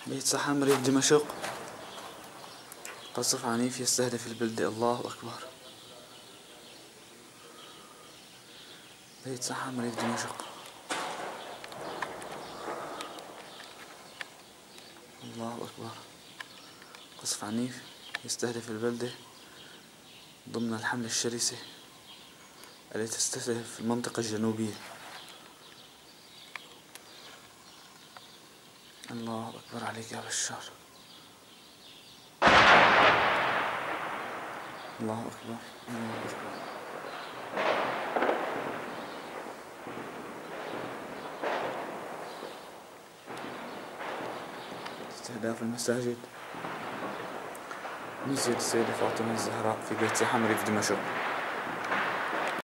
بيت سحام ريف دمشق، قصف عنيف يستهدف البلدة. الله أكبر. بيت سحام ريف دمشق. الله أكبر. قصف عنيف يستهدف البلدة ضمن الحملة الشرسة التي تستهدف المنطقة الجنوبية. الله أكبر عليك يا بشار. الله أكبر. الله أكبر. استهداف المساجد. مسجد السيدة فاطمة الزهراء في بيت سحام ريف دمشق.